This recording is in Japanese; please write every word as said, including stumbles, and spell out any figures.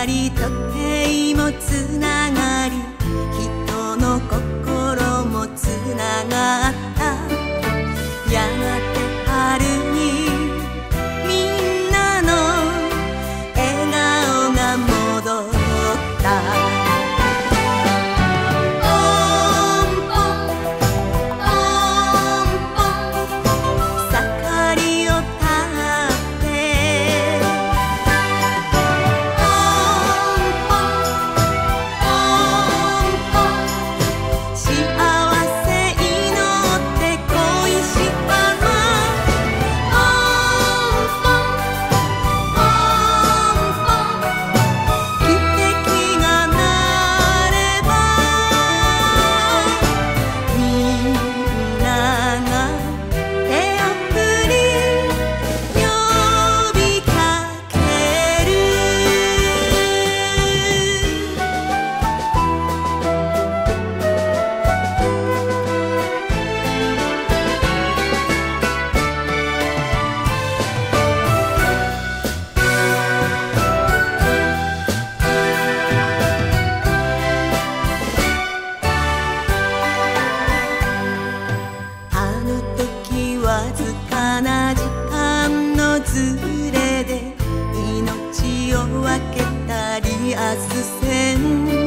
り時計もつながり、人の心もつながった。やがて春にみんなの笑顔が戻った。ポンポンポンポン盛りを立ってポンポンポンポン幸せ祈って恋したらポンポンポンポン奇跡がなればみんなが手を振り呼びかける。あの時わずかな時間のずれで命を分けたリアス線。